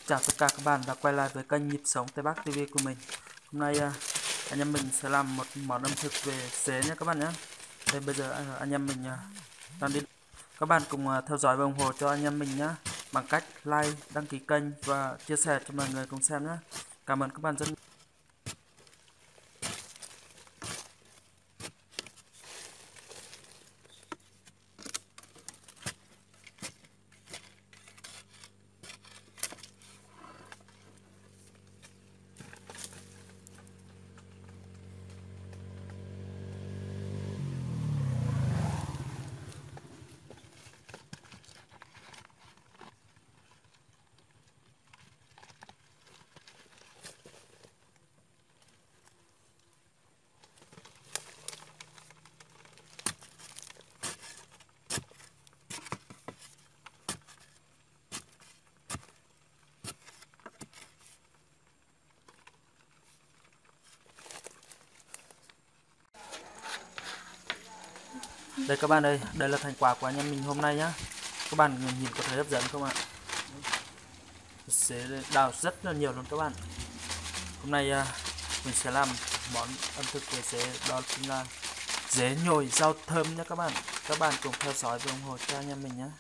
Chào tất cả các bạn đã quay lại với kênh Nhịp Sống Tây Bắc TV của mình. Hôm nay anh em mình sẽ làm một món ẩm thực về xế nha các bạn nhé. Đây bây giờ anh em mình đang đi. Các bạn cùng theo dõi và ủng hộ cho anh em mình nhé, bằng cách like, đăng ký kênh và chia sẻ cho mọi người cùng xem nhé. Cảm ơn các bạn rất nhiều. Đây các bạn ơi, đây là thành quả của anh em mình hôm nay nhá. Các bạn nhìn có thấy hấp dẫn không ạ? Sẽ đào rất là nhiều luôn các bạn. Hôm nay mình sẽ làm món ẩm thực của dế, đó chính là dế nhồi rau thơm nhé các bạn. Các bạn cùng theo dõi và ủng hộ cho anh em mình nhé.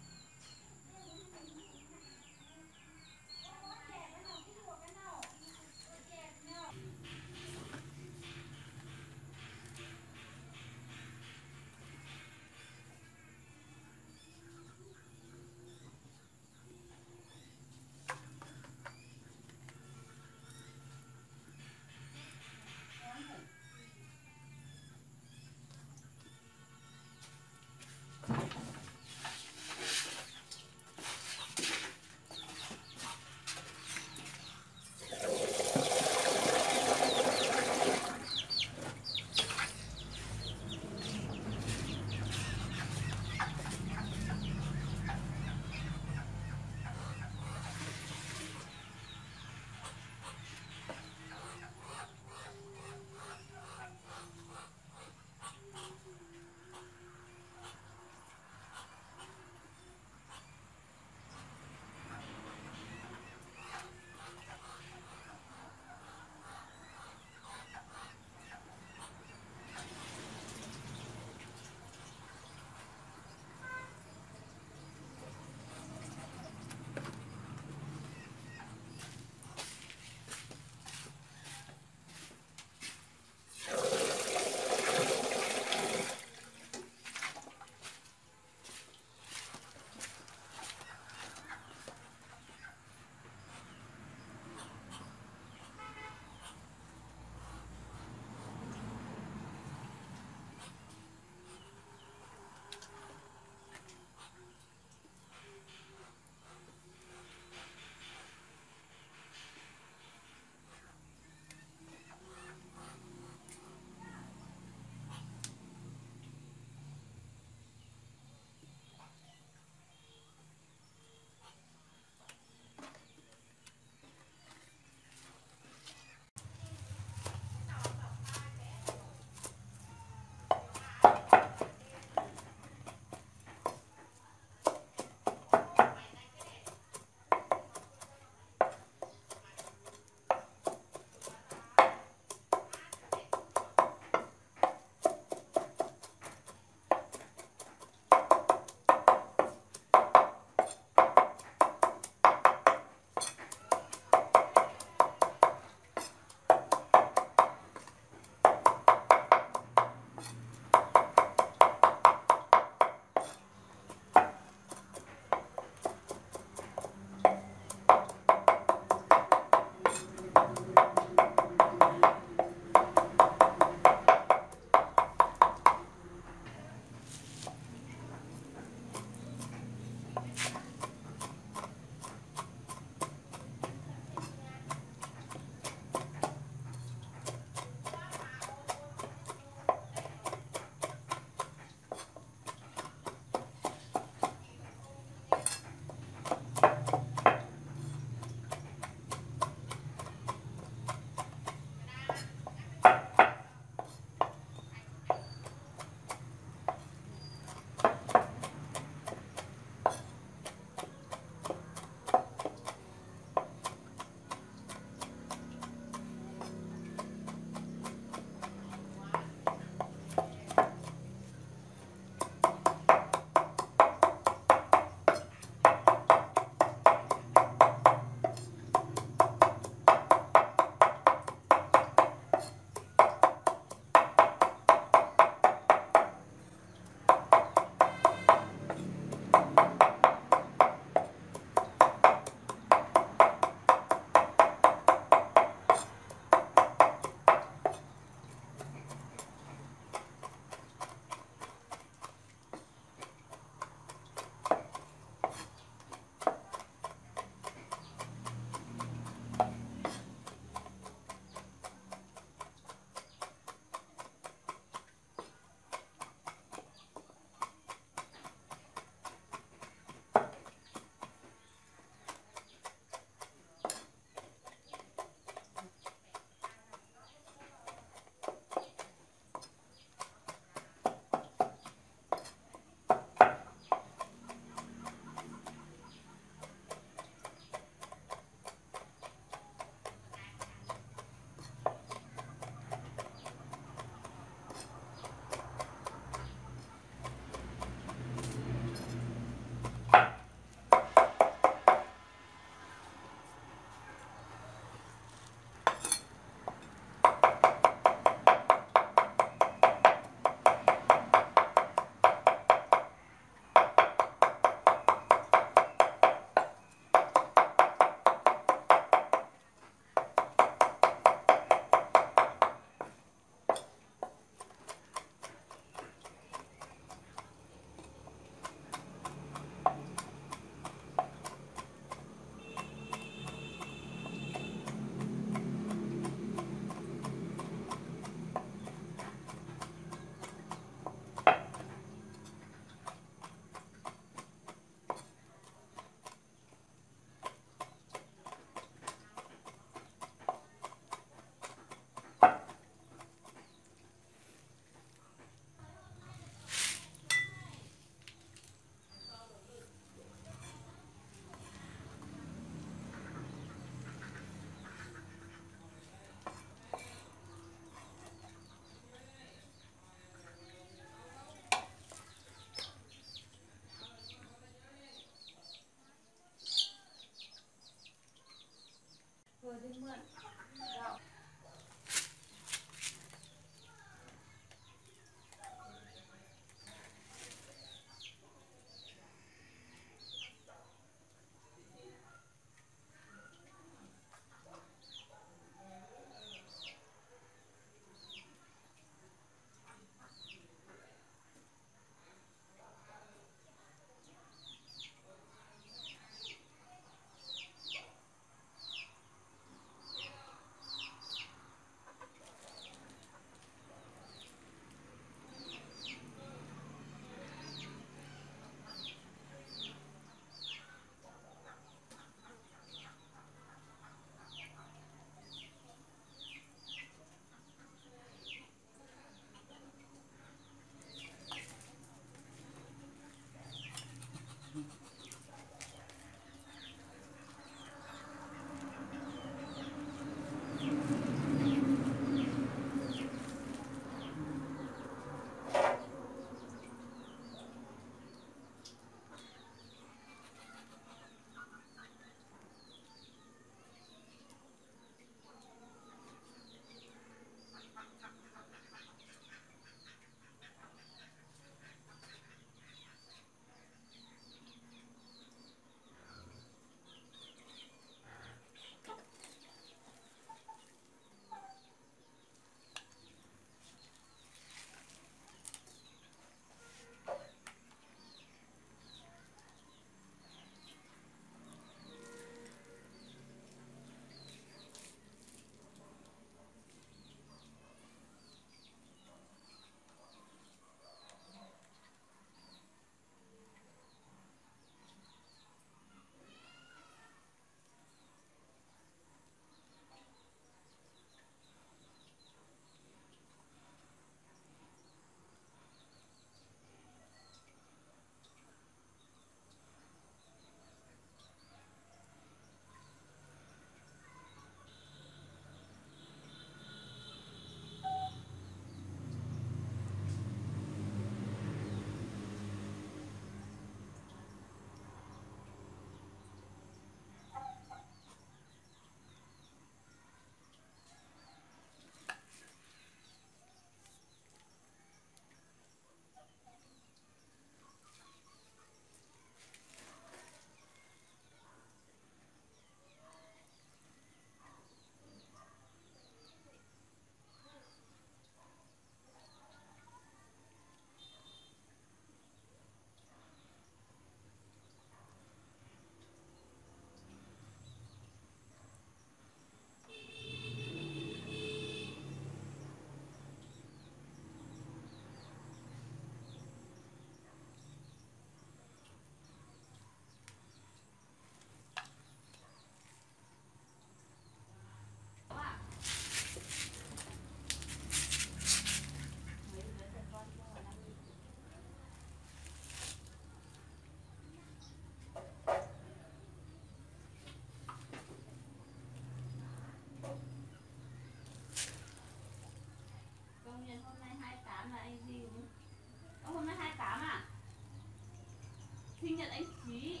Sinh nhật anh Chí.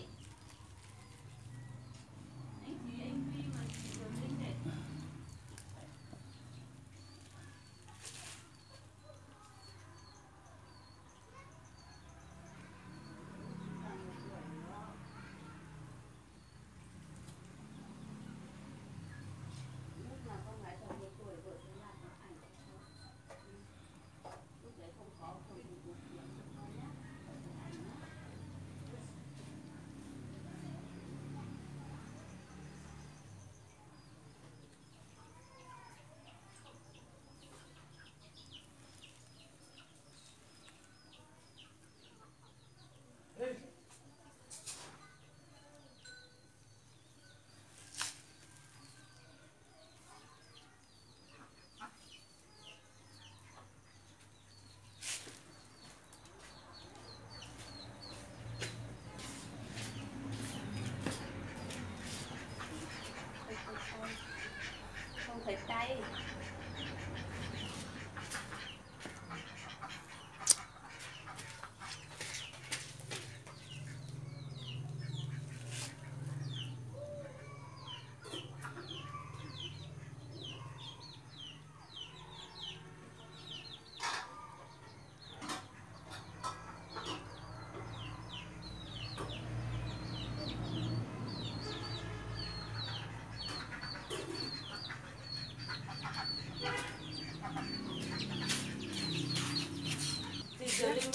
Anh Chí anh Huy mà chị vừa sinh nhật. Lúc nào con gái chồng 10 tuổi vợ sẽ làm nó ảnh. Lúc đấy không có không đủ điều kiện cho con nhé.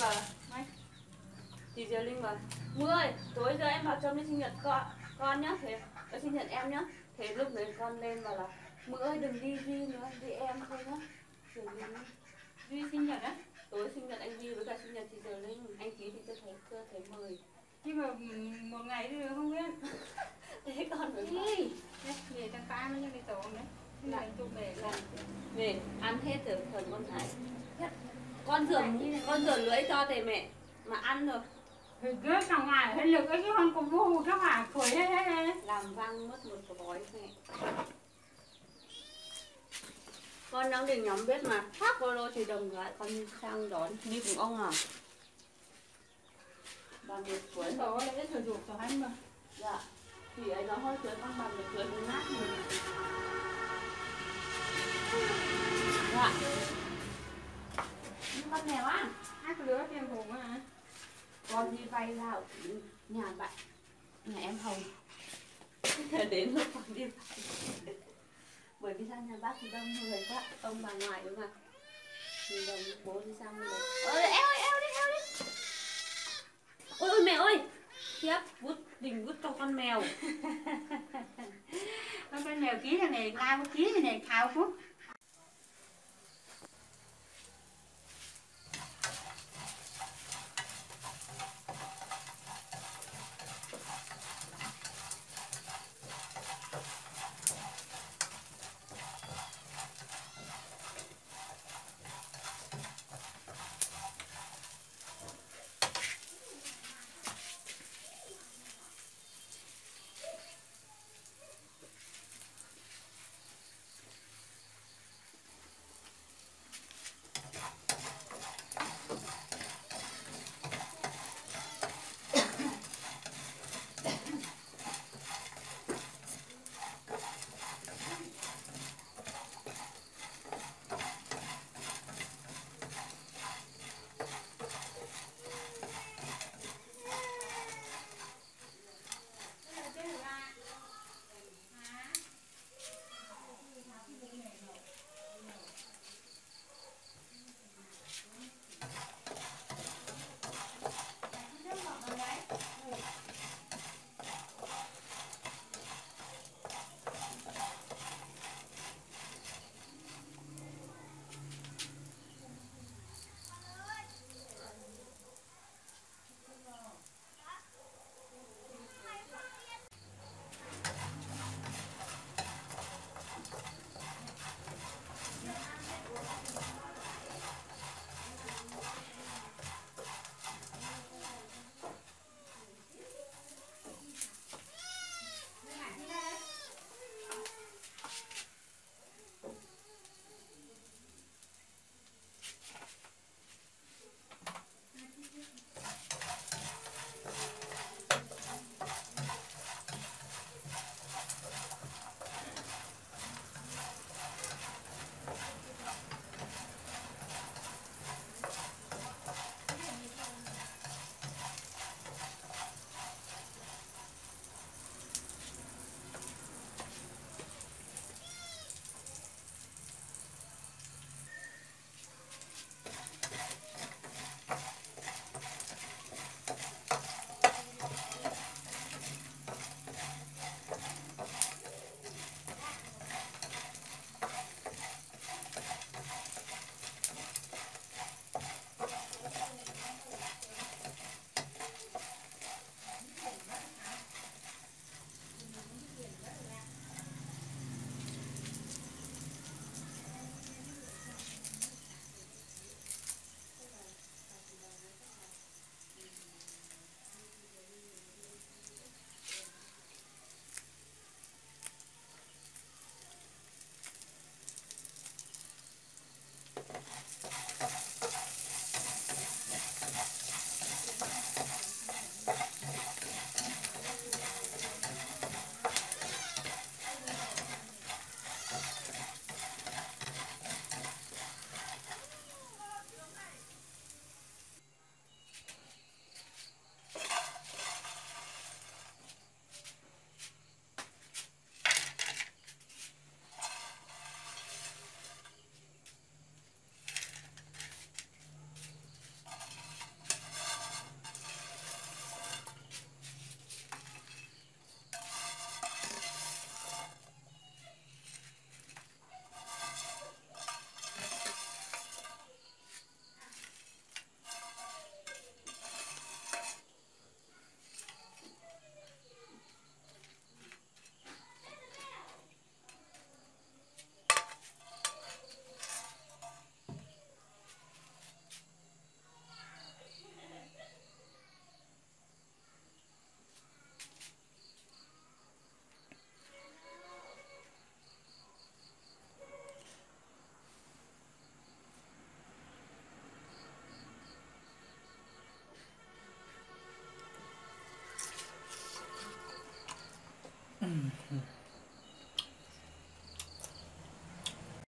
bảo chị Diệu Linh bảo Mưa ơi, tối giờ em vào trong đi sinh nhật con nhá, thế sinh nhật em nhá. Thế lúc đấy con lên bảo là Mưa ơi đừng đi Duy nữa, đi em thôi nhá. Diệu Linh Duy sinh nhật á? tối sinh nhật anh Duy với cả sinh nhật chị Diệu Linh, anh Chí thì chưa thấy mời. Nhưng mà một ngày thì không biết. Thế con mới bảo Về thằng ta mới đi tổ đấy. Lại chụp về là về ăn hết rồi phần con này. Con rửa lưỡi cho thầy mẹ mà ăn rồi. thì cứ trong ngày hơi lực ấy chứ không có vô các bà khởi hết. Làm văng mất một gói mẹ. Con đang định nhóm biết mà phát Polo thì đồng lại con sang đón đi cùng ông à. Bằng được tuổi Tổ lấy sử dụng cho hắn mà. dạ thì ấy nó hơi tuổi con bằng được tuổi con nát rồi. Dạ con mèo á Hát lứa tiền hùng á. con đi vay vào nhà bạn nhà em Hồng đến lúc con đi vay bởi vì sang nhà bác thì đông người quá ông bà ngoại đúng không ạ thì đồng bố đi sang đây ơi eo đi ôi mẹ ơi khiếp định vứt cho con mèo Con mèo ký này này lao ký này này thao phúc.